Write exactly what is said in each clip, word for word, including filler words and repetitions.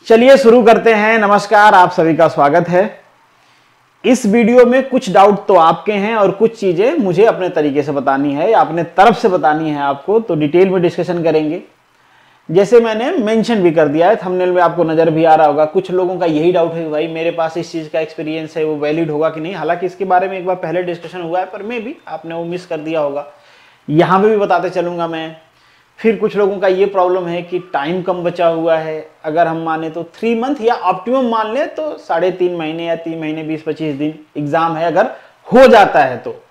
चलिए शुरू करते हैं। नमस्कार, आप सभी का स्वागत है। इस वीडियो में कुछ डाउट तो आपके हैं और कुछ चीजें मुझे अपने तरीके से बतानी है या अपने तरफ से बतानी है आपको, तो डिटेल में डिस्कशन करेंगे। जैसे मैंने मेंशन भी कर दिया है, थंबनेल में आपको नजर भी आ रहा होगा। कुछ लोगों का यही डाउट है कि भाई मेरे पास इस चीज का एक्सपीरियंस है, वो वैलिड होगा कि नहीं। हालांकि इसके बारे में एक बार पहले डिस्कशन हुआ है, पर मे भी आपने वो मिस कर दिया होगा। यहाँ पे भी बताते चलूंगा मैं। फिर कुछ लोगों का ये प्रॉब्लम है कि टाइम कम बचा हुआ है। अगर हम माने तो थ्री मंथ या ऑप्टिमम मान लें तो साढ़े तीन महीने या तीन महीने बीस पच्चीस दिन एग्जाम है, अगर हो जाता है तो।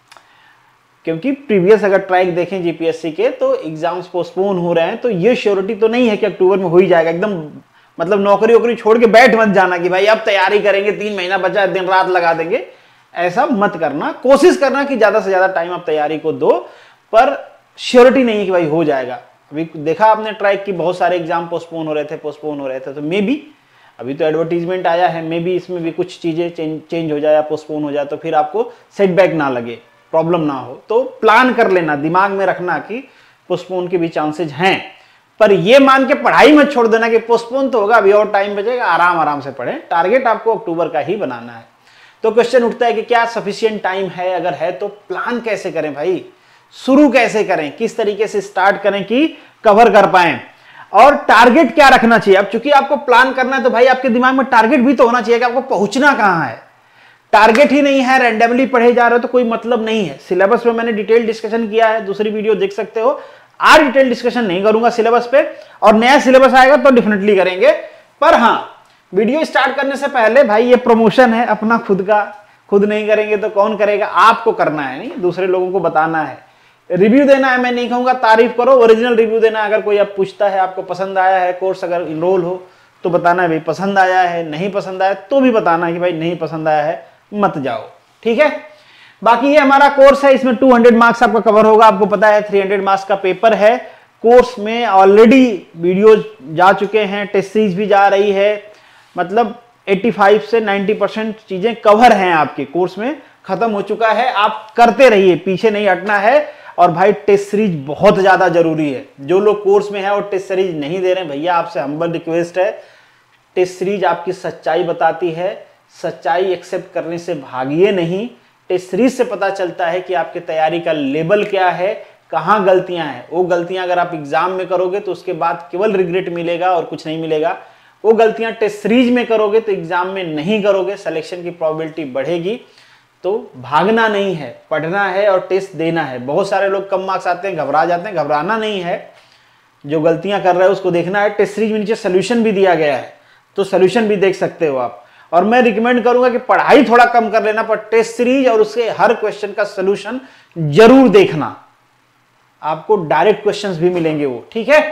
क्योंकि प्रीवियस अगर ट्रैक देखें जीपीएससी के तो एग्जाम्स पोस्टपोन हो रहे हैं, तो ये श्योरिटी तो नहीं है कि अक्टूबर में हो ही जाएगा एकदम। मतलब नौकरी वोकरी छोड़ के बैठ मत जाना कि भाई अब तैयारी करेंगे, तीन महीना बचा है, दिन रात लगा देंगे। ऐसा मत करना। कोशिश करना कि ज्यादा से ज्यादा टाइम आप तैयारी को दो, पर श्योरिटी नहीं है कि भाई हो जाएगा। अभी देखा आपने ट्रैक की बहुत सारे एग्जाम पोस्टपोन हो रहे थे पोस्टपोन हो रहे थे तो मे बी अभी तो एडवर्टीजमेंट आया है, मे बी इसमें भी कुछ चीजें चेंज चेंज हो जाए या पोस्टपोन हो जाए, तो फिर आपको सेटबैक ना लगे, प्रॉब्लम ना हो। तो प्लान कर लेना, दिमाग में रखना कि पोस्टपोन के भी चांसेज हैं। पर ये मान के पढ़ाई मत छोड़ देना कि पोस्टपोन तो होगा, अभी और टाइम बचेगा, आराम आराम से पढ़ें। टारगेट आपको अक्टूबर का ही बनाना है। तो क्वेश्चन उठता है कि क्या सफिशिएंट टाइम है? अगर है तो प्लान कैसे करें भाई, शुरू कैसे करें, किस तरीके से स्टार्ट करें कि कवर कर पाए, और टारगेट क्या रखना चाहिए। अब चूंकि आपको प्लान करना है तो भाई आपके दिमाग में टारगेट भी तो होना चाहिए कि आपको पहुंचना कहां है। टारगेट ही नहीं है, रैंडमली पढ़े जा रहे हो तो कोई मतलब नहीं है। सिलेबस में मैंने डिटेल डिस्कशन किया है, दूसरी वीडियो देख सकते हो। आज डिटेल डिस्कशन नहीं करूंगा सिलेबस पे, और नया सिलेबस आएगा तो डेफिनेटली करेंगे। पर हाँ, वीडियो स्टार्ट करने से पहले भाई ये प्रमोशन है अपना खुद का, खुद नहीं करेंगे तो कौन करेगा। आपको करना है, नहीं दूसरे लोगों को बताना है, रिव्यू देना है। मैं नहीं कहूंगा तारीफ करो, ओरिजिनल रिव्यू देना है। अगर कोई अब पूछता है आपको पसंद आया है कोर्स, अगर इनरोल हो तो बताना है भाई पसंद आया है, नहीं पसंद आया तो भी बताना है कि भाई नहीं पसंद आया है, मत जाओ, ठीक है। बाकी ये हमारा कोर्स है, इसमें दो सौ मार्क्स आपका कवर होगा। आपको पता है तीन सौ मार्क्स का पेपर है। कोर्स में ऑलरेडी वीडियोज जा चुके हैं, टेस्ट सीरीज भी जा रही है। मतलब पचासी से नब्बे परसेंट चीजें कवर हैं आपके कोर्स में, खत्म हो चुका है। आप करते रहिए, पीछे नहीं हटना है। और भाई टेस्ट सीरीज बहुत ज्यादा जरूरी है। जो लोग कोर्स में है और टेस्ट सीरीज नहीं दे रहे हैं, भैया आपसे हम्बल रिक्वेस्ट है, टेस्ट सीरीज आपकी सच्चाई बताती है। सच्चाई एक्सेप्ट करने से भागिए नहीं। टेस्ट सीरीज से पता चलता है कि आपकी तैयारी का लेवल क्या है, कहां गलतियां हैं। वो गलतियां अगर आप एग्जाम में करोगे तो उसके बाद केवल रिग्रेट मिलेगा और कुछ नहीं मिलेगा। वो गलतियां टेस्ट सीरीज में करोगे तो एग्जाम में नहीं करोगे, सिलेक्शन की प्रोबेबिलिटी बढ़ेगी। तो भागना नहीं है, पढ़ना है और टेस्ट देना है। बहुत सारे लोग कम मार्क्स आते हैं, घबरा जाते हैं। घबराना नहीं है, जो गलतियां कर रहे हैं उसको देखना है। टेस्ट सीरीज में नीचे सोल्यूशन भी दिया गया है, तो सोल्यूशन भी देख सकते हो आप। और मैं रिकमेंड करूंगा कि पढ़ाई थोड़ा कम कर लेना, पर टेस्ट सीरीज और उसके हर क्वेश्चन का सोल्यूशन जरूर देखना। आपको डायरेक्ट क्वेश्चंस भी मिलेंगे वो, ठीक है।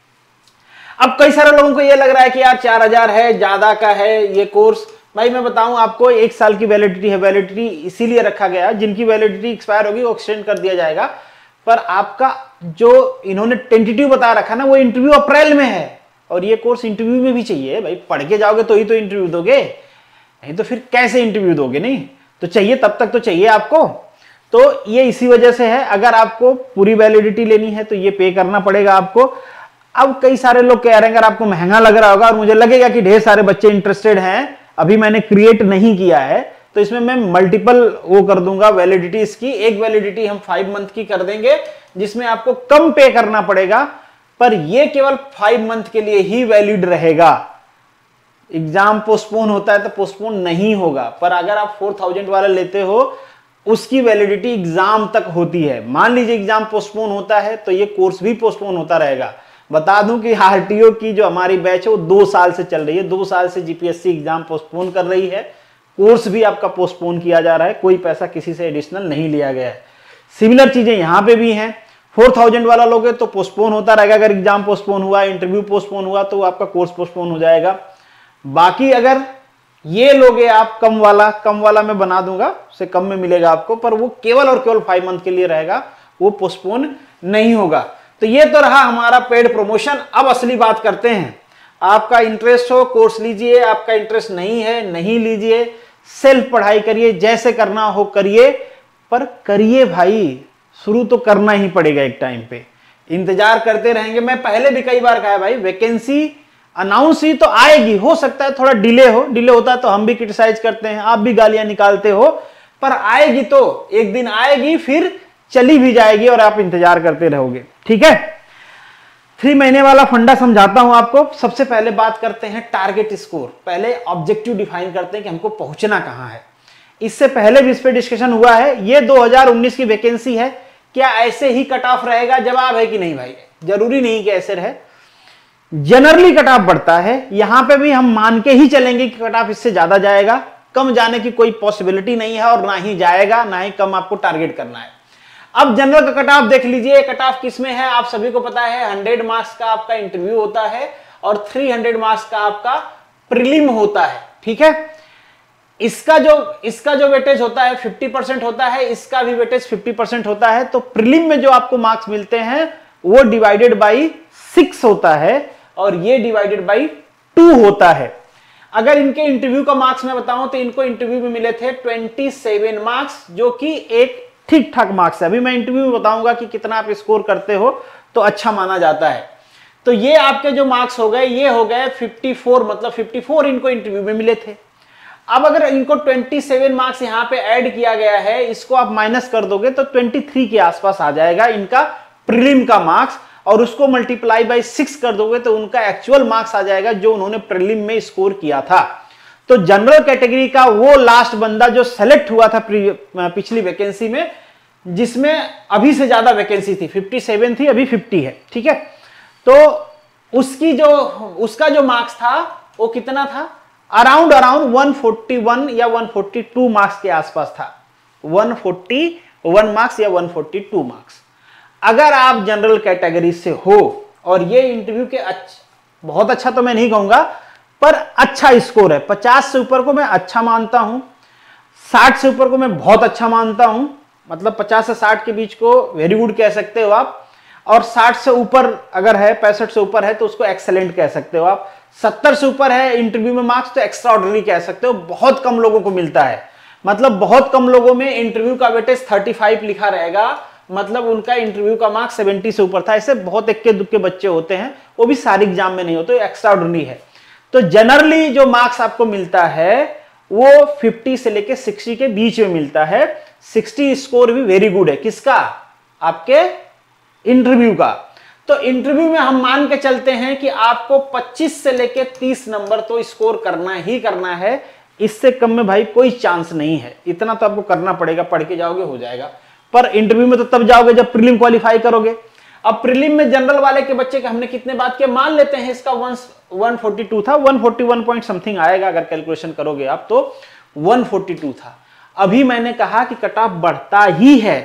अब कई सारे लोगों को यह लग रहा है कि यार चार हजार है, ज्यादा का है ये कोर्स। भाई मैं बताऊं आपको, एक साल की वैलिडिटी है। वैलिडिटी इसीलिए रखा गया, जिनकी वैलिडिटी एक्सपायर होगी वो एक्सटेंड कर दिया जाएगा। पर आपका जो इन्होंने टेंटेटिव बता रखा ना, वो इंटरव्यू अप्रैल में है। और ये कोर्स इंटरव्यू में भी चाहिए भाई। पढ़ के जाओगे तो ही तो इंटरव्यू दोगे, नहीं तो फिर कैसे इंटरव्यू दोगे। नहीं तो चाहिए, तब तक तो चाहिए आपको। तो ये इसी वजह से है। अगर आपको पूरी वैलिडिटी लेनी है तो ये पे करना पड़ेगा आपको। अब कई सारे लोग कह रहे हैं अगर आपको महंगा लग रहा होगा, और मुझे लगेगा कि ढेर सारे बच्चे इंटरेस्टेड हैं, अभी मैंने क्रिएट नहीं किया है, तो इसमें मैं मल्टीपल वो कर दूंगा वैलिडिटी इसकी। एक वैलिडिटी हम फाइव मंथ की कर देंगे, जिसमें आपको कम पे करना पड़ेगा, पर ये केवल फाइव मंथ के लिए ही वैलिड रहेगा। एग्जाम पोस्टपोन होता है तो पोस्टपोन नहीं होगा। पर अगर आप फोर थाउजेंड वाला लेते हो, उसकी वैलिडिटी एग्जाम तक होती है। मान लीजिए एग्जाम पोस्टपोन होता है तो ये कोर्स भी पोस्टपोन होता रहेगा। बता दूं कि आरटीओ की जो हमारी बैच है वो दो साल से चल रही है। दो साल से जीपीएससी एग्जाम पोस्टपोन कर रही है, कोर्स भी आपका पोस्टपोन किया जा रहा है। कोई पैसा किसी से एडिशनल नहीं लिया गया है। सिमिलर चीजें यहां पे भी हैं। फोर थाउजेंड वाला लोगे तो पोस्टपोन होता रहेगा। अगर एग्जाम पोस्टपोन हुआ, इंटरव्यू पोस्टपोन हुआ, तो आपका कोर्स पोस्टपोन हो जाएगा। बाकी अगर ये लोगे आप कम वाला, कम वाला मैं बना दूंगा, उससे कम में मिलेगा आपको, पर वो केवल और केवल फाइव मंथ के लिए रहेगा, वो पोस्टपोन नहीं होगा। तो ये तो रहा हमारा पेड प्रमोशन। अब असली बात करते हैं। आपका इंटरेस्ट हो कोर्स लीजिए, आपका इंटरेस्ट नहीं है नहीं लीजिए। सेल्फ पढ़ाई करिए, जैसे करना हो करिए, पर करिए भाई। शुरू तो करना ही पड़ेगा। एक टाइम पे इंतजार करते रहेंगे। मैं पहले भी कई बार कहा है भाई, वैकेंसी अनाउंस ही तो आएगी, हो सकता है थोड़ा डिले हो, डिले होता है तो हम भी क्रिटिसाइज करते हैं, आप भी गालियां निकालते हो, पर आएगी तो एक दिन आएगी, फिर चली भी जाएगी और आप इंतजार करते रहोगे। ठीक है, थ्री महीने वाला फंडा समझाता हूं आपको। सबसे पहले बात करते हैं टारगेट स्कोर, पहले ऑब्जेक्टिव डिफाइन करते हैं कि हमको पहुंचना कहां है। इससे पहले भी इस पे डिस्कशन हुआ है, ये दो हज़ार उन्नीस की वैकेंसी है, क्या ऐसे ही कट ऑफ रहेगा? जवाब है कि नहीं भाई, जरूरी नहीं कि ऐसे रहे, जनरली कट ऑफ बढ़ता है। यहां पे भी हम मान के ही चलेंगे कि कट ऑफ इससे ज्यादा जाएगा, कम जाने की कोई पॉसिबिलिटी नहीं है और ना ही जाएगा, ना ही कम आपको टारगेट करना है। अब जनरल का कट ऑफ देख लीजिए, कट ऑफ किसमें है आप सभी को पता है, हंड्रेड मार्क्स का आपका इंटरव्यू होता है और थ्री हंड्रेड मार्क्स का आपका प्रीलिम होता है। ठीक है, इसका जो इसका जो वेटेज होता है फिफ्टी परसेंट होता है, इसका भी वेटेज फिफ्टी परसेंट होता है। तो प्रीलिम में जो आपको मार्क्स मिलते हैं वो डिवाइडेड बाई सिक्स होता है और ये डिवाइडेड बाई टू होता है। अगर इनके इंटरव्यू का मार्क्स मैं बताऊं तो इनको इंटरव्यू में मिले थे सत्ताईस मार्क्स, जो कि एक ठीक ठाक मार्क्स है। अभी मैं इंटरव्यू में बताऊंगा कि कितना आप स्कोर करते हो तो अच्छा माना जाता है। तो ये आपके जो मार्क्स हो गए, ये हो गए चौवन, मतलब चौवन इनको इंटरव्यू में मिले थे। अब अगर इनको सत्ताईस मार्क्स यहां पे ऐड किया गया है, इसको आप माइनस कर दोगे तो तेईस के आसपास आ जाएगा इनका प्रीलिम का मार्क्स, और उसको मल्टीप्लाई बाय सिक्स कर दोगे तो उनका एक्चुअल मार्क्स आ जाएगा जो उन्होंने प्रीलिम में स्कोर किया था। तो जनरल कैटेगरी का वो लास्ट बंदा जो सेलेक्ट हुआ था पिछली वैकेंसी में, जिसमें अभी से ज्यादा वैकेंसी थी, सत्तावन थी, अभी पचास है। ठीक है, तो उसकी जो उसका जो मार्क्स था वो कितना था, अराउंड अराउंड एक सौ इकतालीस या एक सौ बयालीस मार्क्स के आसपास था, एक सौ इकतालीस मार्क्स या एक सौ बयालीस मार्क्स। अगर आप जनरल कैटेगरी से हो और ये इंटरव्यू के अच्छा, बहुत अच्छा तो मैं नहीं कहूंगा, पर अच्छा स्कोर है, पचास से ऊपर को मैं अच्छा मानता हूं, साठ से ऊपर को मैं बहुत अच्छा मानता हूं, मतलब पचास से साठ के बीच को वेरी गुड कह सकते हो आप, और साठ से ऊपर अगर है, पैंसठ से ऊपर है तो उसको एक्सेलेंट कह सकते हो आप, सत्तर से ऊपर है इंटरव्यू में मार्क्स तो एक्स्ट्रा ऑर्डिनरी कह सकते हो। बहुत कम लोगों को मिलता है, मतलब बहुत कम लोगों में इंटरव्यू का वेटेज पैंतीस लिखा रहेगा, मतलब उनका इंटरव्यू का मार्क्स सत्तर से ऊपर था। ऐसे बहुत इक्के दुक्के बच्चे होते हैं, वो भी सारे एग्जाम में नहीं होते, एक्स्ट्रा ऑर्डिनरी है। तो जनरली जो मार्क्स आपको मिलता है वो पचास से लेके साठ के बीच में मिलता है। साठ स्कोर भी वेरी गुड है, किसका, आपके इंटरव्यू का। तो इंटरव्यू में हम मान के चलते हैं कि आपको पच्चीस से लेके तीस नंबर तो स्कोर करना ही करना है, इससे कम में भाई कोई चांस नहीं है। इतना तो आपको करना पड़ेगा, पढ़ के जाओगे हो जाएगा, पर इंटरव्यू में तो तब जाओगे जब प्रीलिम क्वालिफाई करोगे। अब प्रीलिम में जनरल वाले के बच्चे के हमने कितने बात किया, मान लेते हैं इसका एक सौ बयालीस था, एक सौ इकतालीस पॉइंट समथिंग आएगा अगर कैलकुलेशन करोगे आप, तो एक सौ बयालीस था। अभी मैंने कहा कि कट ऑफ बढ़ता ही है,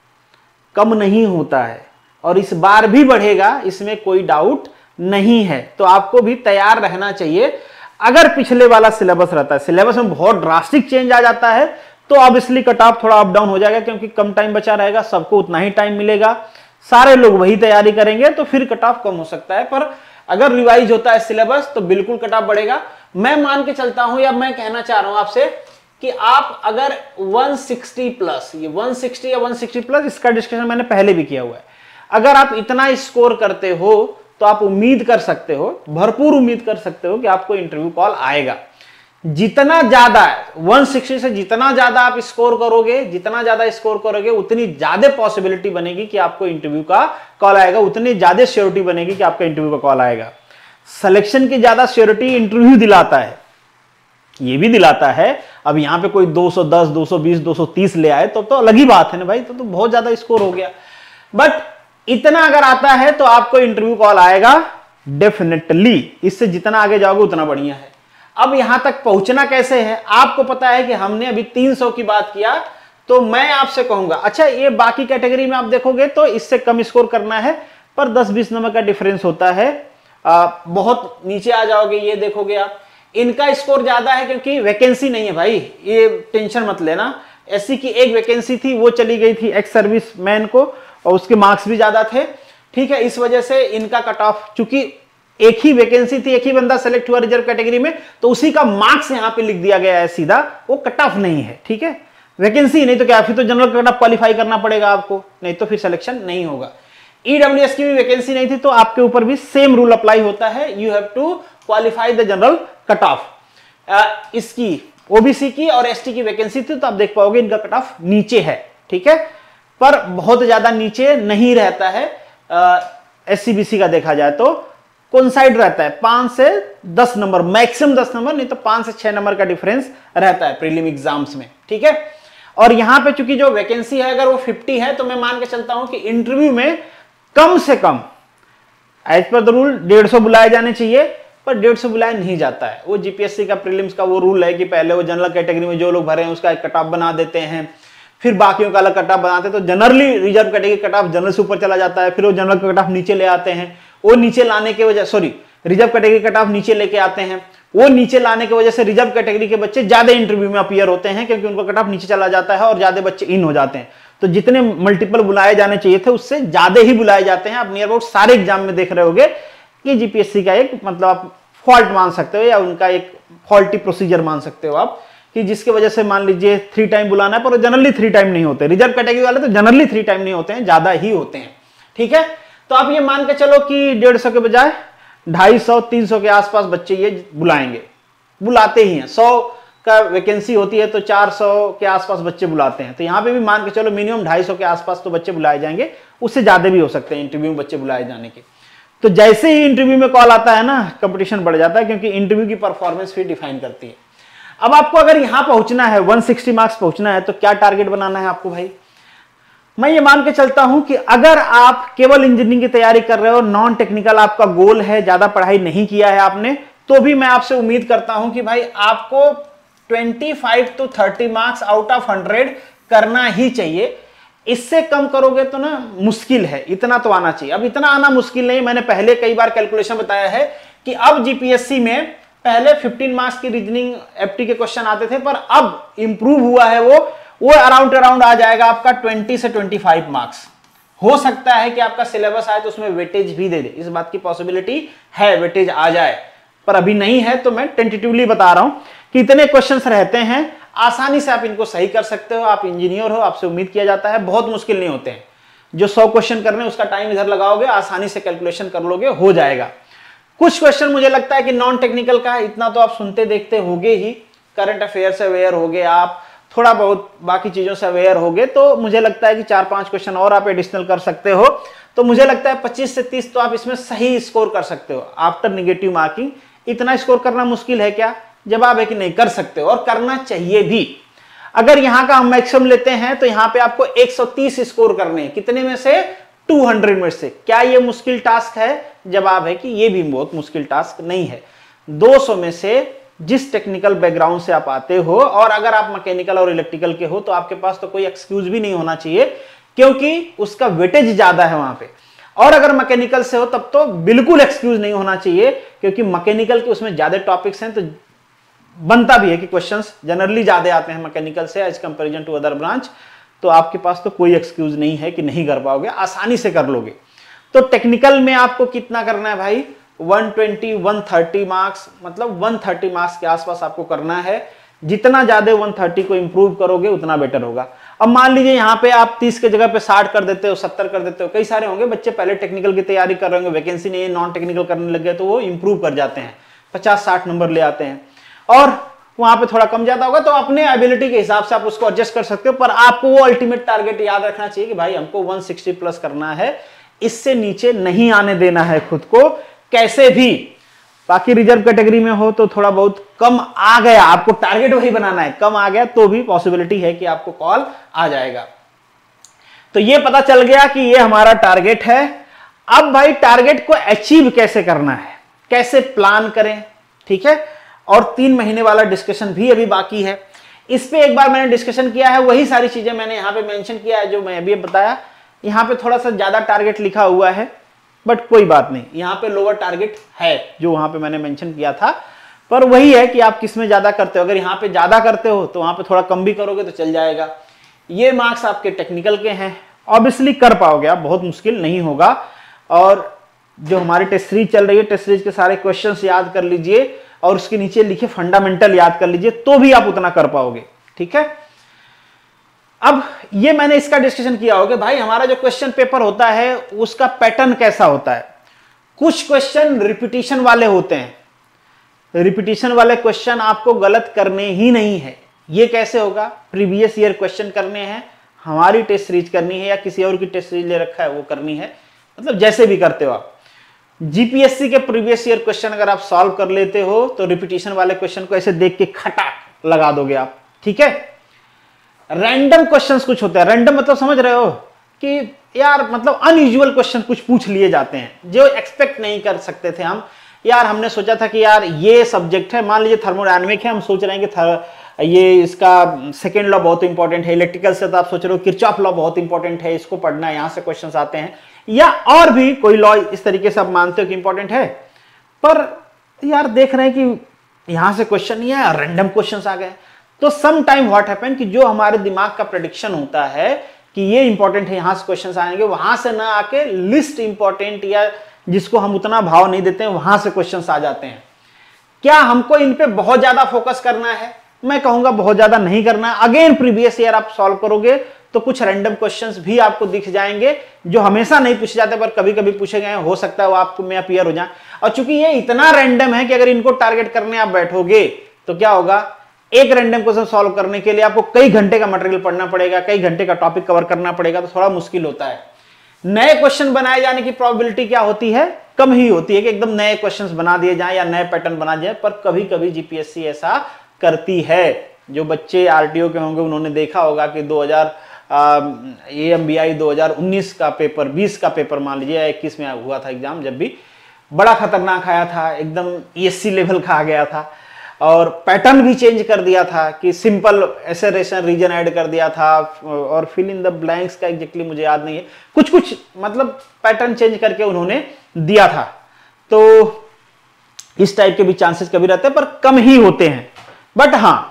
कम नहीं होता है, और इस बार भी बढ़ेगा, इसमें कोई डाउट नहीं है। तो आपको भी तैयार रहना चाहिए। अगर पिछले वाला सिलेबस रहता है, सिलेबस में बहुत ड्रास्टिक चेंज आ जाता है तो ऑब्वियसली कट ऑफ थोड़ा अप डाउन हो जाएगा, क्योंकि कम टाइम बचा रहेगा, सबको उतना ही टाइम मिलेगा, सारे लोग वही तैयारी करेंगे, तो फिर कट ऑफ कम हो सकता है। पर अगर रिवाइज होता है सिलेबस तो बिल्कुल कट ऑफ बढ़ेगा। मैं मान के चलता हूं, या मैं कहना चाह रहा हूं आपसे कि आप अगर एक सौ साठ प्लस, ये एक सौ साठ या एक सौ साठ प्लस, इसका डिस्कशन मैंने पहले भी किया हुआ है, अगर आप इतना स्कोर करते हो तो आप उम्मीद कर सकते हो, भरपूर उम्मीद कर सकते हो कि आपको इंटरव्यू कॉल आएगा। जितना ज्यादा एक सौ साठ से जितना ज्यादा आप स्कोर करोगे, जितना ज्यादा स्कोर करोगे उतनी ज्यादा पॉसिबिलिटी बनेगी कि आपको इंटरव्यू का कॉल आएगा, उतनी ज्यादा श्योरिटी बनेगी कि आपका इंटरव्यू का कॉल आएगा। सिलेक्शन की ज्यादा श्योरिटी इंटरव्यू दिलाता है, ये भी दिलाता है। अब यहां पे कोई दो सौ दस, दो सौ बीस, दो सौ तीस ले आए तो तो अलग ही बात है ना भाई, तो, तो बहुत ज्यादा स्कोर हो गया। बट इतना अगर आता है तो आपको इंटरव्यू कॉल आएगा डेफिनेटली। इससे जितना आगे जाओगे उतना बढ़िया है। अब यहां तक पहुंचना कैसे है, आपको पता है कि हमने अभी तीन सौ की बात किया, तो मैं आपसे कहूंगा, अच्छा ये बाकी कैटेगरी में आप देखोगे तो इससे कम स्कोर करना है, पर दस बीस नंबर का डिफरेंस होता है। आ, बहुत नीचे आ जाओगे, ये देखोगे आप, इनका स्कोर ज्यादा है क्योंकि वैकेंसी नहीं है भाई, ये टेंशन मत लेना। एससी की एक वैकेंसी थी, वो चली गई थी एक्स सर्विस मैन को, और उसके मार्क्स भी ज्यादा थे। ठीक है, इस वजह से इनका कट ऑफ, चूंकि एक ही वैकेंसी थी, एक ही बंदा सेलेक्ट हुआ रिजर्व कैटेगरी में, तो उसी का मार्क्स यहां पे लिख दिया गया है सीधा, वो कट ऑफ नहीं है। ठीक है, वैकेंसी नहीं तो क्या, फिर तो जनरल कट ऑफ क्वालिफाई करना पड़ेगा आपको, नहीं तो फिर सिलेक्शन नहीं होगा। ईडब्ल्यूएस की भी वैकेंसी नहीं थी, तो आपके ऊपर भी सेम रूल अप्लाई होता है, you have to qualify the general cut off. इसकी ओबीसी की और एसटी की वैकेंसी थी, तो आप देख पाओगे इनका कट ऑफ नीचे है, ठीक है, पर बहुत ज्यादा नीचे नहीं रहता है। एससीबीसी का देखा जाए तो कौन साइड रहता है, पांच से दस नंबर, मैक्सिमम दस नंबर, नहीं तो पांच से छह नंबर का डिफरेंस रहता है प्रीलिम एग्जाम्स में, ठीक है। और यहां पे चूंकि जो वैकेंसी है अगर वो पचास है, तो मैं मान के चलता हूं कि इंटरव्यू में कम से कम एज पर द रूल डेढ़ सौ बुलाए जाने चाहिए, पर डेढ़ सौ बुलाया नहीं जाता है। वो जीपीएससी का प्रीलिम्स का वो रूल है कि पहले वो जनरल कैटेगरी में जो लोग भरे हैं उसका एक कट ऑफ बना देते हैं, फिर बाकियों का अलग कट ऑफ बनाते हैं, तो generally reserve category cut off general से ऊपर चला जाता है, फिर वो जनरल का कट ऑफ नीचे ले आते हैं। वो नीचे लाने की वजह sorry reserve category cut off नीचे लेके आते हैं, वो नीचे लाने की वजह से रिजर्व कैटेगरी के बच्चे ज्यादा इंटरव्यू में अपीयर होते हैं, क्योंकि उनका कट ऑफ नीचे चला जाता है और ज्यादा बच्चे इन हो जाते हैं। तो जितने मल्टीपल बुलाए जाने चाहिए थे उससे ज्यादा ही बुलाए जाते हैं। आप नियर अबाउट सारे एग्जाम में देख रहे होंगे कि जीपीएससी का एक मतलब आप फॉल्ट मान सकते हो या उनका एक फॉल्टी प्रोसीजर मान सकते हो आप, कि जिसके वजह से मान लीजिए थ्री टाइम बुलाना है, पर जनरली थ्री टाइम नहीं होते। रिजर्व कैटेगरी वाले तो जनरली थ्री टाइम नहीं होते हैं, ज्यादा ही होते हैं, ठीक है। तो आप ये मान के चलो कि डेढ़ सौ के बजाय ढाई सौ तीन सौ के आसपास बच्चे ये बुलाएंगे, बुलाते ही हैं। सौ का वैकेंसी होती है तो चार सौ के आसपास बच्चे बुलाते हैं, तो यहाँ पे भी मान के चलो मिनिमम ढाई सौ के आसपास तो बच्चे बुलाए जाएंगे, उससे ज्यादा भी हो सकते हैं इंटरव्यू में बच्चे बुलाए जाने के। तो जैसे ही इंटरव्यू में कॉल आता है ना, कंपटीशन बढ़ जाता है, क्योंकि इंटरव्यू की परफॉर्मेंस फिर डिफाइन करती है। अब आपको अगर यहां पहुंचना है, एक सौ साठ मार्क्स पहुंचना है, तो क्या टारगेट बनाना है आपको भाई? मैं ये मान के चलता हूं कि अगर आप केवल इंजीनियरिंग की तैयारी कर रहे हो, नॉन टेक्निकल आपका गोल है, ज्यादा पढ़ाई नहीं किया है आपने, तो भी मैं आपसे उम्मीद करता हूं कि भाई आपको पच्चीस टू तीस मार्क्स आउट ऑफ हंड्रेड करना ही चाहिए। इससे कम करोगे तो ना मुश्किल है, इतना तो आना चाहिए। अब इतना आना मुश्किल नहीं, मैंने पहले कई बार कैलकुलेशन बताया है कि अब जीपीएससी में पहले पंद्रह मार्क्स की रीजनिंग एप्टी के क्वेश्चन आते थे, पर अब इंप्रूव हुआ है वो वो अराउंड अराउंड आ जाएगा आपका बीस से पच्चीस मार्क्स। हो सकता है कि आपका सिलेबस आए तो उसमें वेटेज भी दे दे, इस बात की पॉसिबिलिटी है, वेटेज आ जाए, पर अभी नहीं है। तो मैं टेंटेटिवली बता रहा हूं कि इतने क्वेश्चंस रहते हैं, आसानी से आप इनको सही कर सकते हो। आप इंजीनियर हो, आपसे उम्मीद किया जाता है, बहुत मुश्किल नहीं होते हैं। जो सौ क्वेश्चन करने उसका टाइम इधर लगाओगे, आसानी से कैलकुलेशन कर लोगे, हो जाएगा। कुछ क्वेश्चन मुझे लगता है कि नॉन टेक्निकल का इतना तो आप सुनते देखते होगे ही, करंट अफेयर से अवेयर होगे आप, थोड़ा बहुत बाकी चीजों से अवेयर होगे, तो मुझे लगता है कि चार पांच क्वेश्चन और आप एडिशनल कर सकते हो। तो मुझे लगता है पच्चीस से तीस तो आप इसमें सही स्कोर कर सकते हो आफ्टर निगेटिव मार्किंग। इतना स्कोर करना मुश्किल है क्या? जवाब है कि नहीं, कर सकते हो और करना चाहिए भी। अगर यहां का हम मैक्सिमम लेते हैं तो यहां पे आपको एक सौ तीस स्कोर करने हैं, कितने में से? दो सौ में से। क्या ये मुश्किल टास्क है? जवाब है कि ये भी बहुत मुश्किल टास्क नहीं है। दो सौ में से जिस टेक्निकल बैकग्राउंड से आप आते हो, और अगर आप मैकेनिकल और इलेक्ट्रिकल के हो, तो आपके पास तो कोई एक्सक्यूज भी नहीं होना चाहिए, क्योंकि उसका वेटेज ज्यादा है वहां पे। और अगर मैकेनिकल से हो तब तो बिल्कुल एक्सक्यूज नहीं होना चाहिए, क्योंकि मैकेनिकल के उसमें ज्यादा टॉपिक्स हैं, तो बनता भी है कि क्वेश्चंस जनरली ज्यादा आते हैं मैकेनिकल से as comparison to other branch. तो आपके पास तो कोई एक्सक्यूज नहीं है कि नहीं कर पाओगे, आसानी से कर लोगे। तो टेक्निकल में आपको कितना करना है भाई? एक सौ बीस, एक सौ तीस मार्क्स, मतलब एक सौ तीस मार्क्स के आसपास आपको करना है। जितना ज्यादा एक सौ तीस को इंप्रूव करोगे उतना बेटर होगा। अब मान लीजिए यहाँ पे आप तीस के जगह पे साठ कर देते हो, सत्तर कर देते हो, कई सारे होंगे बच्चे पहले टेक्निकल की तैयारी कर रहे होंगे, वैकेंसी नहीं है, नॉन टेक्निकल करने लग गए, तो वो इंप्रूव कर जाते हैं, पचास साठ नंबर ले आते हैं। और वहां पे थोड़ा कम ज्यादा होगा तो अपने एबिलिटी के हिसाब से आप उसको एडजस्ट कर सकते हो, पर आपको वो अल्टीमेट टारगेट याद रखना चाहिए कि भाई हमको एक सौ साठ प्लस करना है, इससे नीचे नहीं आने देना है खुद को कैसे भी। बाकी रिजर्व कैटेगरी में हो तो थोड़ा बहुत कम आ गया, आपको टारगेट वही बनाना है, कम आ गया तो भी पॉसिबिलिटी है कि आपको कॉल आ जाएगा। तो ये पता चल गया कि ये हमारा टारगेट है। अब भाई टारगेट को अचीव कैसे करना है, कैसे प्लान करें, ठीक है। और तीन महीने वाला डिस्कशन भी अभी बाकी है, इस पे एक बार मैंने डिस्कशन किया है, वही सारी चीजें मैंने यहां पे मेंशन किया है जो मैं अभी बताया। यहां पे थोड़ा सा ज्यादा टारगेट लिखा हुआ है, बट कोई बात नहीं, यहां पे लोअर टारगेट है जो वहां पे मैंने मेंशन किया था, पर वही है कि आप किस में ज्यादा करते हो। अगर यहां पे ज्यादा करते हो तो वहां पे थोड़ा कम भी करोगे तो चल जाएगा। ये मार्क्स आपके टेक्निकल के हैं, ऑब्वियसली कर पाओगे आप, बहुत मुश्किल नहीं होगा। और जो हमारी टेस्ट सीरीज चल रही है, टेस्ट सीरीज के सारे क्वेश्चंस याद कर लीजिए और उसके नीचे लिखे फंडामेंटल याद कर लीजिए, तो भी आप उतना कर पाओगे, ठीक है। अब ये मैंने इसका डिस्कशन किया होगा भाई हमारा जो क्वेश्चन पेपर होता है उसका पैटर्न कैसा होता है। कुछ क्वेश्चन रिपीटिशन वाले होते हैं, रिपीटिशन वाले क्वेश्चन आपको गलत करने ही नहीं है। ये कैसे होगा? प्रीवियस ईयर क्वेश्चन करने हैं, हमारी टेस्ट सीरीज करनी है या किसी और की टेस्ट सीरीज ले रखा है वो करनी है, मतलब जैसे भी करते हो आप। जीपीएससी के प्रीवियस ईयर क्वेश्चन अगर आप सॉल्व कर लेते हो तो रिपीटिशन वाले क्वेश्चन को ऐसे देख के खटाक लगा दोगे आप, ठीक है। रैंडम क्वेश्चंस कुछ होते हैं, रैंडम मतलब समझ रहे हो कि यार मतलब अनयूजुअल क्वेश्चन कुछ पूछ लिए जाते हैं जो एक्सपेक्ट नहीं कर सकते थे हम। यार हमने सोचा था कि यार ये सब्जेक्ट है, मान लीजिए थर्मोडायनेमिक है, हम सोच रहे हैं कि थर, ये इसका सेकेंड लॉ बहुत इंपॉर्टेंट है। इलेक्ट्रिकल से तो आप सोच रहे हो किरचॉफ लॉ बहुत इंपॉर्टेंट है, इसको पढ़ना है, यहां से क्वेश्चंस आते हैं, या और भी कोई लॉ इस तरीके से आप मानते हो कि इंपॉर्टेंट है, पर यार देख रहे हैं कि यहां से क्वेश्चन नहीं है, रैंडम क्वेश्चंस आ गए। तो सम टाइम व्हाट हैपन कि जो हमारे दिमाग का प्रेडिक्शन होता है कि ये इंपॉर्टेंट है, यहां से क्वेश्चंस आएंगे, वहां से ना आके लिस्ट इंपॉर्टेंट या जिसको हम उतना भाव नहीं देते हैं वहां से क्वेश्चंस आ जाते हैं। क्या हमको इन पे बहुत ज्यादा फोकस करना है? मैं कहूंगा बहुत ज्यादा नहीं करना है। अगेन प्रीवियस ईयर आप सॉल्व करोगे तो कुछ रैंडम क्वेश्चंस भी आपको दिख जाएंगे जो हमेशा नहीं पूछे जाते पर कभी कभी पूछे गए, हो सकता है वो आपको में अपीयर हो जाए। और चूंकि ये इतना रैंडम है कि अगर इनको टारगेट करने आप बैठोगे तो क्या होगा, एक रैंडम क्वेश्चन सॉल्व करने के लिए आपको कई घंटे का मटेरियल पढ़ना पड़ेगा, कई घंटे का टॉपिक कवर करना पड़ेगा, तो थोड़ा मुश्किल होता है। नए क्वेश्चन बनाए जाने की प्रोबेबिलिटी क्या होती है? कम ही होती है कि एकदम नए क्वेश्चंस बना दिए जाएं या नए पैटर्न बना दिए, पर कभी कभी जीपीएससी ऐसा करती है। जो बच्चे आरटीओ के होंगे उन्होंने देखा होगा कि दो हज़ार एएमबीआई दो हज़ार उन्नीस का पेपर, बीस का पेपर मान लीजिए या इक्कीस में हुआ था एग्जाम, जब भी बड़ा खतरनाक आया था, एकदम ईएससी लेवल का आ गया था और पैटर्न भी चेंज कर दिया था कि सिंपल एसेरेशन रीजन ऐड कर दिया था और फिल इन द ब्लैंक्स का एग्जैक्टली मुझे याद नहीं है, कुछ कुछ मतलब पैटर्न चेंज करके उन्होंने दिया था। तो इस टाइप के भी चांसेस कभी रहते हैं पर कम ही होते हैं। बट हाँ,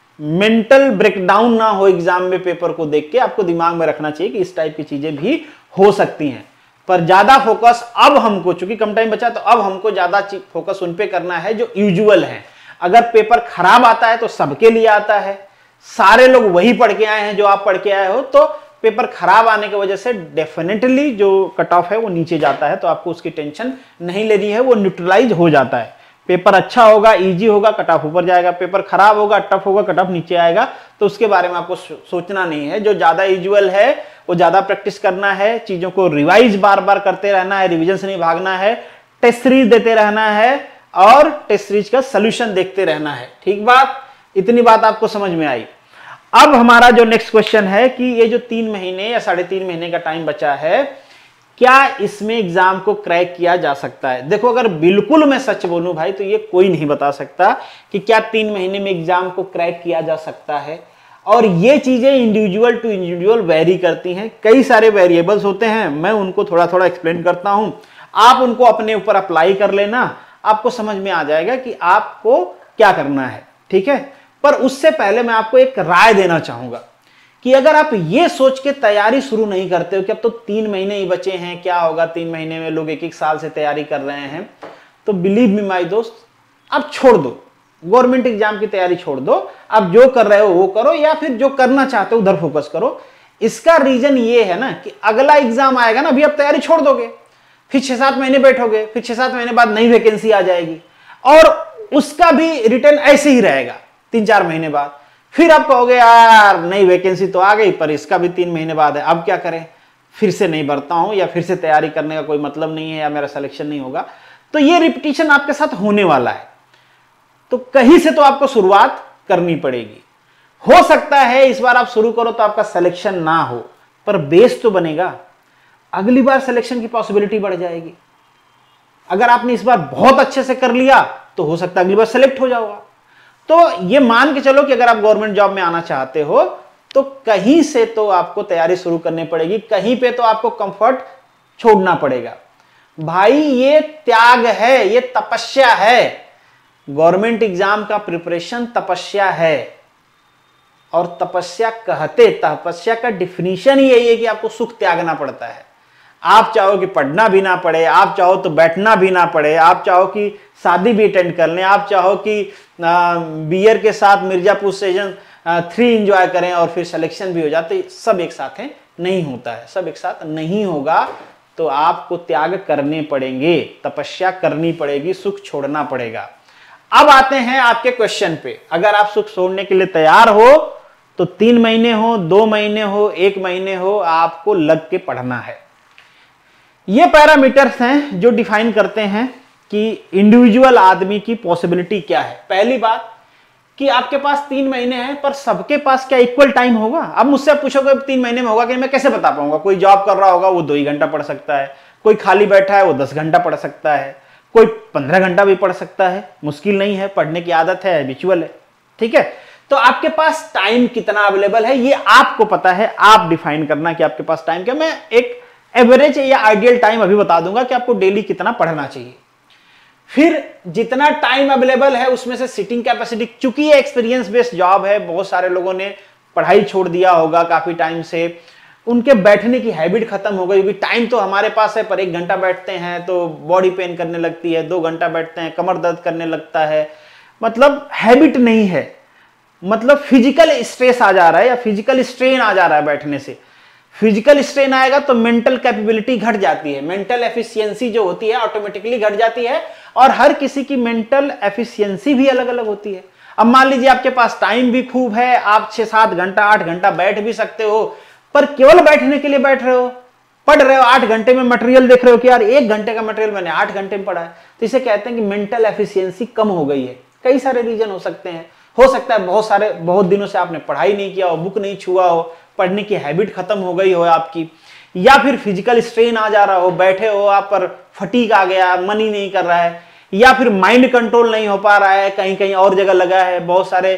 मेंटल ब्रेकडाउन ना हो एग्जाम में पेपर को देख के, आपको दिमाग में रखना चाहिए कि इस टाइप की चीजें भी हो सकती हैं। पर ज्यादा फोकस अब हमको, चूंकि कम टाइम बचा तो अब हमको ज्यादा फोकस उन पे करना है जो यूजुअल है। अगर पेपर खराब आता है तो सबके लिए आता है, सारे लोग वही पढ़ के आए हैं जो आप पढ़ के आए हो, तो पेपर खराब आने की वजह से डेफिनेटली जो कट ऑफ है वो नीचे जाता है, तो आपको उसकी टेंशन नहीं लेनी है, वो न्यूट्रलाइज हो जाता है। पेपर अच्छा होगा, इजी होगा, कट ऑफ ऊपर जाएगा, पेपर खराब होगा, टफ होगा, कट ऑफ नीचे आएगा, तो उसके बारे में आपको सोचना नहीं है। जो ज्यादा यूजुअल है वो ज्यादा प्रैक्टिस करना है, चीजों को रिवाइज बार बार करते रहना है, रिवीजन से नहीं भागना है, टेस्ट सीरीज देते रहना है और टेस्ट सीरीज का सोल्यूशन देखते रहना है। ठीक बात, इतनी बात आपको समझ में आई। अब हमारा जो नेक्स्ट क्वेश्चन है कि ये जो तीन महीने या साढ़े तीन महीने का टाइम बचा है, क्या इसमें एग्जाम को क्रैक किया जा सकता है? देखो, अगर बिल्कुल मैं सच बोलूं भाई तो ये कोई नहीं बता सकता कि क्या तीन महीने में एग्जाम को क्रैक किया जा सकता है। और ये चीजें इंडिविजुअल टू इंडिविजुअल वेरी करती हैं, कई सारे वेरिएबल्स होते हैं, मैं उनको थोड़ा थोड़ा एक्सप्लेन करता हूं, आप उनको अपने ऊपर अप्लाई कर लेना, आपको समझ में आ जाएगा कि आपको क्या करना है। ठीक है, पर उससे पहले मैं आपको एक राय देना चाहूंगा कि अगर आप ये सोच के तैयारी शुरू नहीं करते हो कि अब तो तीन महीने ही बचे हैं, क्या होगा तीन महीने में, लोग एक एक साल से तैयारी कर रहे हैं, तो बिलीव मी माय दोस्त, अब छोड़ दो, गवर्नमेंट एग्जाम की तैयारी छोड़ दो, अब जो कर रहे हो वो करो या फिर जो करना चाहते हो उधर फोकस करो। इसका रीजन ये है ना कि अगला एग्जाम आएगा ना, अभी आप तैयारी छोड़ दोगे, फिर छह सात महीने बैठोगे, फिर छह सात महीने बाद नई वैकेंसी आ जाएगी और उसका भी रिटर्न ऐसे ही रहेगा तीन चार महीने बाद, फिर आप कहोगे यार नई वैकेंसी तो आ गई पर इसका भी तीन महीने बाद है, अब क्या करें, फिर से नहीं भरता हूं या फिर से तैयारी करने का कोई मतलब नहीं है या मेरा सिलेक्शन नहीं होगा। तो ये रिपीटिशन आपके साथ होने वाला है, तो कहीं से तो आपको शुरुआत करनी पड़ेगी। हो सकता है इस बार आप शुरू करो तो आपका सिलेक्शन ना हो, पर बेस तो बनेगा, अगली बार सिलेक्शन की पॉसिबिलिटी बढ़ जाएगी। अगर आपने इस बार बहुत अच्छे से कर लिया तो हो सकता है अगली बार सेलेक्ट हो जाओगा। तो ये मान के चलो कि अगर आप गवर्नमेंट जॉब में आना चाहते हो तो कहीं से तो आपको तैयारी शुरू करनी पड़ेगी, कहीं पे तो आपको कंफर्ट छोड़ना पड़ेगा। भाई ये त्याग है, ये तपस्या है, गवर्नमेंट एग्जाम का प्रिपरेशन तपस्या है। और तपस्या कहते, तपस्या का डिफिनीशन ही यही है कि आपको सुख त्यागना पड़ता है। आप चाहो कि पढ़ना भी ना पड़े, आप चाहो तो बैठना भी ना पड़े, आप चाहो कि शादी भी अटेंड कर लें, आप चाहो कि बियर के साथ मिर्जापुर सेशन थ्री एंजॉय करें और फिर सिलेक्शन भी हो जाते, सब एक साथ है नहीं होता है, सब एक साथ नहीं होगा। तो आपको त्याग करने पड़ेंगे, तपस्या करनी पड़ेगी, सुख छोड़ना पड़ेगा। अब आते हैं आपके क्वेश्चन पे। अगर आप सुख छोड़ने के लिए तैयार हो तो तीन महीने हो, दो महीने हो, एक महीने हो, आपको लग के पढ़ना है। ये पैरामीटर्स हैं जो डिफाइन करते हैं कि इंडिविजुअल आदमी की पॉसिबिलिटी क्या है। पहली बात कि आपके पास तीन महीने हैं, पर सबके पास क्या इक्वल टाइम होगा? अब मुझसे पूछोगे तीन महीने में होगा कि मैं कैसे बता पाऊंगा? कोई जॉब कर रहा होगा वो दो ही घंटा पढ़ सकता है, कोई खाली बैठा है वो दस घंटा पढ़ सकता है, कोई पंद्रह घंटा भी पढ़ सकता है। मुश्किल नहीं है, पढ़ने की आदत है, हैबिचुअल है, ठीक है। तो आपके पास टाइम कितना अवेलेबल है ये आपको पता है, आप डिफाइन करना कि आपके पास टाइम क्या। मैं एक एवरेज या आइडियल टाइम अभी बता दूंगा कि आपको डेली कितना पढ़ना चाहिए। फिर जितना टाइम अवेलेबल है उसमें से सिटिंग कैपेसिटी, चूंकि ये एक्सपीरियंस बेस्ड जॉब है, बहुत सारे लोगों ने पढ़ाई छोड़ दिया होगा काफी टाइम से, उनके बैठने की हैबिट खत्म हो गई। क्योंकि टाइम तो हमारे पास है, पर एक घंटा बैठते हैं तो बॉडी पेन करने लगती है, दो घंटा बैठते हैं कमर दर्द करने लगता है, मतलब हैबिट नहीं है, मतलब फिजिकल स्ट्रेस आ जा रहा है या फिजिकल स्ट्रेन आ जा रहा है बैठने से। फिजिकल स्ट्रेन आएगा तो मेंटल कैपेबिलिटी घट जाती है, मेंटल एफिशिएंसी जो होती है ऑटोमेटिकली घट जाती है, और हर किसी की मेंटल एफिशिएंसी भी अलग अलग होती है। अब मान लीजिए आपके पास टाइम भी खूब है, आप छह सात घंटा आठ घंटा बैठ भी सकते हो, पर केवल बैठने के लिए बैठ रहे हो, पढ़ रहे हो, आठ घंटे में मटेरियल देख रहे हो कि यार एक घंटे का मटेरियल मैंने आठ घंटे में पढ़ा है, तो इसे कहते हैं कि मेंटल एफिशिएंसी कम हो गई है। कई सारे रीजन हो सकते हैं, हो सकता है बहुत सारे बहुत दिनों से आपने पढ़ाई नहीं किया हो, बुक नहीं छुआ हो, पढ़ने की हैबिट खत्म हो गई हो आपकी, या फिर फिजिकल स्ट्रेन आ जा रहा हो, बैठे हो आप पर फटीग आ गया, मन ही नहीं कर रहा है, या फिर माइंड कंट्रोल नहीं हो पा रहा है, कहीं कहीं और जगह लगा है, बहुत सारे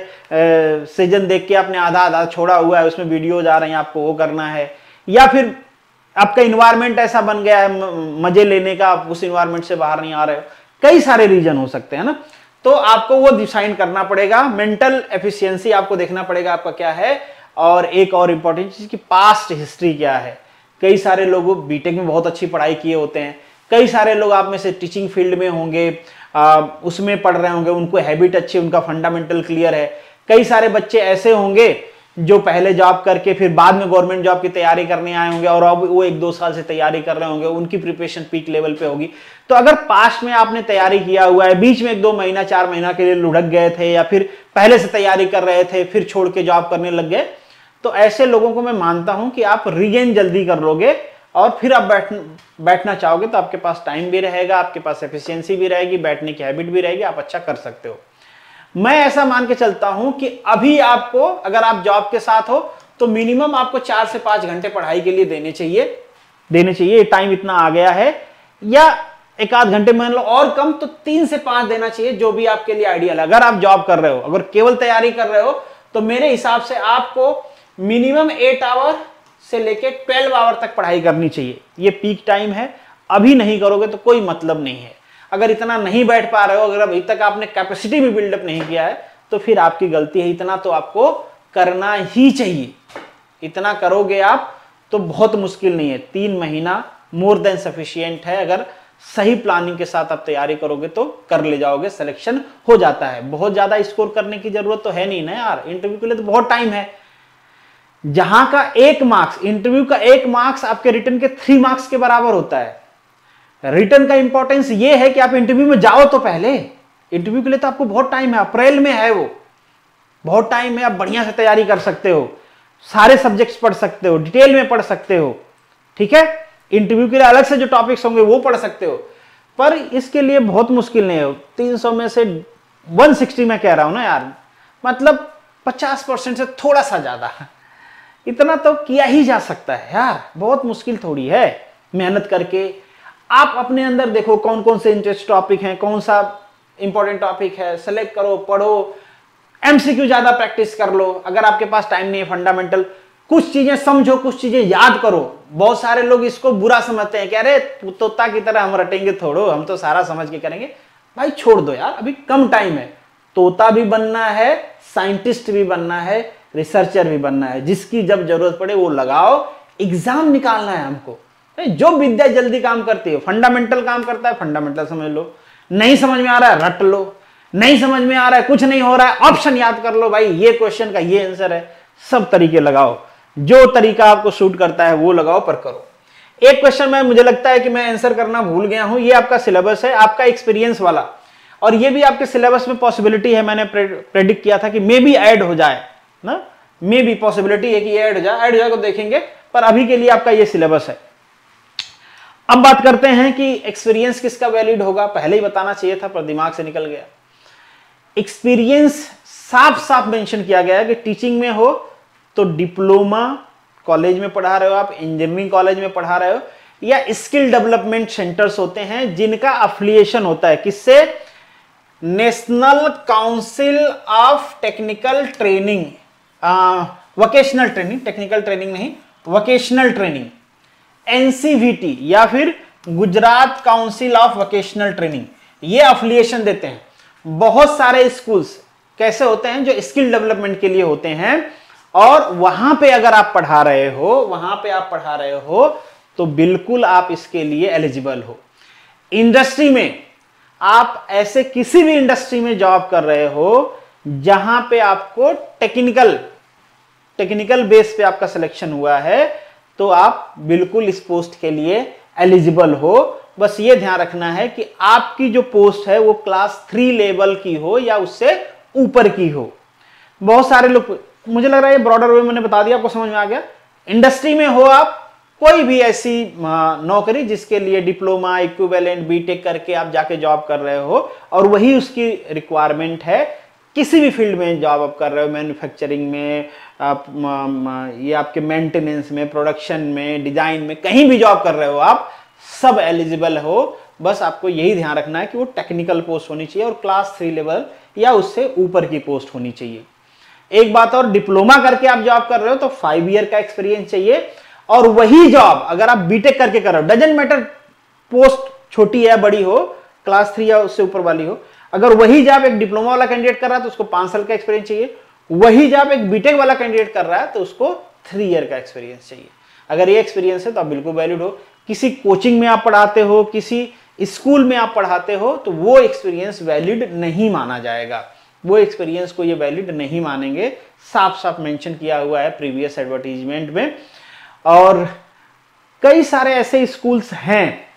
सीजन देख के आपने आधा आधा छोड़ा हुआ है, उसमें वीडियोज आ रहे हैं, आपको वो करना है, या फिर आपका इन्वायरमेंट ऐसा बन गया है मजे लेने का, आप उस इन्वायरमेंट से बाहर नहीं आ रहे हो। कई सारे रीजन हो सकते हैं ना, तो आपको वो डिसाइड करना पड़ेगा। मेंटल एफिशिएंसी आपको देखना पड़ेगा आपका क्या है, और एक और इंपॉर्टेंट चीज की पास्ट हिस्ट्री क्या है। कई सारे लोग बीटेक में बहुत अच्छी पढ़ाई किए होते हैं, कई सारे लोग आप में से टीचिंग फील्ड में होंगे, आ, उसमें पढ़ रहे होंगे, उनको हैबिट अच्छी, उनका फंडामेंटल क्लियर है। कई सारे बच्चे ऐसे होंगे जो पहले जॉब करके फिर बाद में गवर्नमेंट जॉब की तैयारी करने आए होंगे, और अब वो एक दो साल से तैयारी कर रहे होंगे, उनकी प्रिपरेशन पीक लेवल पे होगी। तो अगर पास्ट में आपने तैयारी किया हुआ है, बीच में एक दो महीना चार महीना के लिए लुढ़क गए थे, या फिर पहले से तैयारी कर रहे थे फिर छोड़ के जॉब करने लग गए, तो ऐसे लोगों को मैं मानता हूं कि आप रिगेन जल्दी कर लोगे, और फिर आप बैठ बैठना चाहोगे तो आपके पास टाइम भी रहेगा, आपके पास एफिशिएंसी भी रहेगी, बैठने की हैबिट भी रहेगी, आप अच्छा कर सकते हो। मैं ऐसा मान के चलता हूं कि अभी आपको, अगर आप जॉब के साथ हो तो मिनिमम आपको चार से पांच घंटे पढ़ाई के लिए देने चाहिए देने चाहिए टाइम इतना आ गया है, या एक आध घंटे मान लो, और कम तो तीन से पांच देना चाहिए, जो भी आपके लिए आइडियल है। अगर आप जॉब कर रहे हो, अगर केवल तैयारी कर रहे हो, तो मेरे हिसाब से आपको मिनिमम एट आवर से लेके ट्वेल्व आवर तक पढ़ाई करनी चाहिए। ये पीक टाइम है, अभी नहीं करोगे तो कोई मतलब नहीं है। अगर इतना नहीं बैठ पा रहे हो, अगर अभी तक आपने कैपेसिटी भी बिल्डअप नहीं किया है, तो फिर आपकी गलती है। इतना तो आपको करना ही चाहिए, इतना करोगे आप तो बहुत मुश्किल नहीं है। तीन महीना मोर देन सफिशियंट है। अगर सही प्लानिंग के साथ आप तैयारी करोगे तो कर ले जाओगे, सिलेक्शन हो जाता है। बहुत ज्यादा स्कोर करने की जरूरत तो है नहीं ना यार, इंटरव्यू के लिए तो बहुत टाइम है। जहां का एक मार्क्स, इंटरव्यू का एक मार्क्स आपके रिटर्न के थ्री मार्क्स के बराबर होता है। रिटर्न का इंपॉर्टेंस ये है कि आप इंटरव्यू में जाओ तो पहले, इंटरव्यू के लिए तो आपको बहुत टाइम है, अप्रैल में है वो, बहुत टाइम है। आप बढ़िया से तैयारी कर सकते हो, सारे सब्जेक्ट्स पढ़ सकते हो, डिटेल में पढ़ सकते हो, ठीक है। इंटरव्यू के लिए अलग से जो टॉपिक्स होंगे वो पढ़ सकते हो, पर इसके लिए बहुत मुश्किल नहीं है। तीन सौ में से एक सौ साठ में कह रहा हूं ना यार, मतलब पचास परसेंट से थोड़ा सा ज्यादा, इतना तो किया ही जा सकता है यार, बहुत मुश्किल थोड़ी है। मेहनत करके आप अपने अंदर देखो कौन कौन से इंटरेस्ट टॉपिक हैं, कौन सा इंपॉर्टेंट टॉपिक है, सेलेक्ट करो, पढ़ो, एमसीक्यू ज्यादा प्रैक्टिस कर लो। अगर आपके पास टाइम नहीं है, फंडामेंटल कुछ चीजें समझो, कुछ चीजें याद करो। बहुत सारे लोग इसको बुरा समझते हैं, कह रहे तोता की तरह हम रटेंगे थोड़ो, हम तो सारा समझ के करेंगे। भाई छोड़ दो यार, अभी कम टाइम है। तोता भी बनना है, साइंटिस्ट भी बनना है, रिसर्चर भी बनना है। जिसकी जब जरूरत पड़े वो लगाओ, एग्जाम निकालना है हमको। जो विद्या जल्दी काम करती है, फंडामेंटल काम करता है, फंडामेंटल समझ लो। नहीं समझ में आ रहा है रट लो, नहीं समझ में आ रहा है, कुछ नहीं हो रहा है, ऑप्शन याद कर लो। भाई ये क्वेश्चन का ये आंसर है। सब तरीके लगाओ, जो तरीका आपको सूट करता है वो लगाओ, पर करो। एक क्वेश्चन में मुझे लगता है कि मैं आंसर करना भूल गया हूं, ये आपका सिलेबस है, आपका एक्सपीरियंस वाला। और ये भी आपके सिलेबस में पॉसिबिलिटी है, मैंने प्रेडिक्ट किया था कि मे बी ऐड हो जाए ना, मे बी पॉसिबिलिटी है कि ये ऐड हो जाए, ऐड हो जाए तो देखेंगे, पर अभी के लिए आपका ये सिलेबस है। अब बात करते हैं कि एक्सपीरियंस किसका वैलिड होगा। पहले ही बताना चाहिए था पर दिमाग से निकल गया। एक्सपीरियंस साफ साफ मेंशन किया गया है कि टीचिंग में हो तो डिप्लोमा कॉलेज में पढ़ा रहे हो आप, इंजीनियरिंग कॉलेज में पढ़ा रहे हो, या स्किल डेवलपमेंट सेंटर्स होते हैं जिनका अफिलिएशन होता है किससे, national council of technical training, vocational training, technical training नहीं, वोकेशनल ट्रेनिंग, एनसीवीटी या फिर Gujarat council of vocational training, ये अफिलिएशन देते हैं। बहुत सारे स्कूल्स कैसे होते हैं जो स्किल डेवलपमेंट के लिए होते हैं, और वहां पे अगर आप पढ़ा रहे हो, वहां पे आप पढ़ा रहे हो तो बिल्कुल आप इसके लिए एलिजिबल हो। इंडस्ट्री में आप ऐसे किसी भी इंडस्ट्री में जॉब कर रहे हो जहां पे आपको टेक्निकल टेक्निकल बेस पे आपका सिलेक्शन हुआ है, तो आप बिल्कुल इस पोस्ट के लिए एलिजिबल हो। बस ये ध्यान रखना है कि आपकी जो पोस्ट है वो क्लास थ्री लेवल की हो या उससे ऊपर की हो। बहुत सारे लोग, मुझे लग रहा है ये ब्रॉडर वे मैंने बता दिया, आपको समझ में आ गया। इंडस्ट्री में हो आप, कोई भी ऐसी नौकरी जिसके लिए डिप्लोमा इक्विवेलेंट बीटेक करके आप जाके जॉब कर रहे हो और वही उसकी रिक्वायरमेंट है, किसी भी फील्ड में जॉब आप कर रहे हो, मैन्युफैक्चरिंग में, आप ये आपके मेंटेनेंस में, प्रोडक्शन में, डिजाइन में, कहीं भी जॉब कर रहे हो आप, सब एलिजिबल हो। बस आपको यही ध्यान रखना है कि वो टेक्निकल पोस्ट होनी चाहिए और क्लास थ्री लेवल या उससे ऊपर की पोस्ट होनी चाहिए। एक बात और, डिप्लोमा करके आप जॉब कर रहे हो तो फाइव ईयर का एक्सपीरियंस चाहिए, और वही जॉब अगर आप बीटेक करके कर रहे हो, डजंट मैटर पोस्ट छोटी है बड़ी हो, क्लास थ्री या उससे ऊपर वाली हो, अगर वही जॉब एक डिप्लोमा वाला कैंडिडेट कर रहा है तो उसको पांच साल का एक्सपीरियंस चाहिए, वही जॉब एक बीटेक वाला कैंडिडेट कर रहा है तो उसको थ्री ईयर का एक्सपीरियंस चाहिए। अगर ये एक्सपीरियंस है तो आप बिल्कुल वैलिड हो। किसी कोचिंग में आप पढ़ाते हो, किसी स्कूल में आप पढ़ाते हो, तो वो एक्सपीरियंस वैलिड नहीं माना जाएगा, वो एक्सपीरियंस को ये वैलिड नहीं मानेंगे। साफ साफ मेंशन किया हुआ है प्रीवियस एडवर्टीजमेंट में। और कई सारे ऐसे स्कूल्स हैं,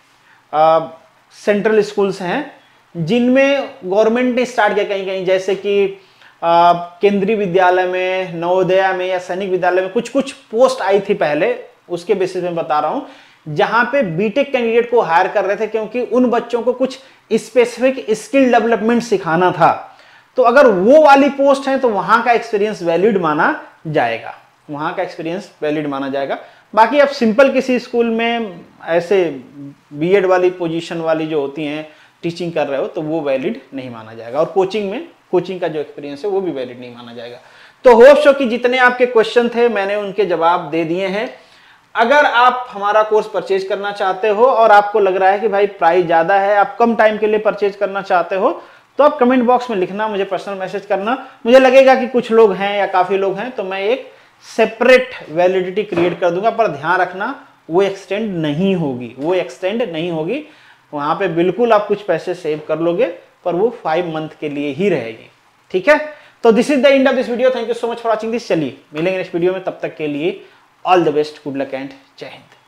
सेंट्रल स्कूल्स हैं, जिनमें गवर्नमेंट ने स्टार्ट किया कहीं कहीं, जैसे कि केंद्रीय विद्यालय में, नवोदया में या सैनिक विद्यालय में कुछ कुछ पोस्ट आई थी पहले, उसके बेसिस में बता रहा हूं, जहां पे बीटेक कैंडिडेट को हायर कर रहे थे क्योंकि उन बच्चों को कुछ स्पेसिफिक स्किल डेवलपमेंट सिखाना था। तो अगर वो वाली पोस्ट है तो वहां का एक्सपीरियंस वैलिड माना जाएगा, वहां का एक्सपीरियंस वैलिड माना जाएगा। बाकी आप सिंपल किसी स्कूल में ऐसे बीएड वाली पोजीशन वाली जो होती हैं, टीचिंग कर रहे हो, तो वो वैलिड नहीं माना जाएगा। और कोचिंग में, कोचिंग का जो एक्सपीरियंस है वो भी वैलिड नहीं माना जाएगा। तो होप सो कि जितने आपके क्वेश्चन थे मैंने उनके जवाब दे दिए हैं। अगर आप हमारा कोर्स परचेज करना चाहते हो और आपको लग रहा है कि भाई प्राइस ज्यादा है, आप कम टाइम के लिए परचेज करना चाहते हो, तो आप कमेंट बॉक्स में लिखना, मुझे पर्सनल मैसेज करना। मुझे लगेगा कि कुछ लोग हैं या काफी लोग हैं तो मैं एक सेपरेट वैलिडिटी क्रिएट कर दूंगा, पर ध्यान रखना वो एक्सटेंड नहीं होगी, वो एक्सटेंड नहीं होगी। वहां पे बिल्कुल आप कुछ पैसे सेव कर लोगे, पर वो फाइव मंथ के लिए ही रहेगी। ठीक है, तो this is the end of this video. Thank you so much for watching this. चलिए मिलेंगे नेक्स्ट वीडियो में, तब तक के लिए all the best, good luck and जय हिंद।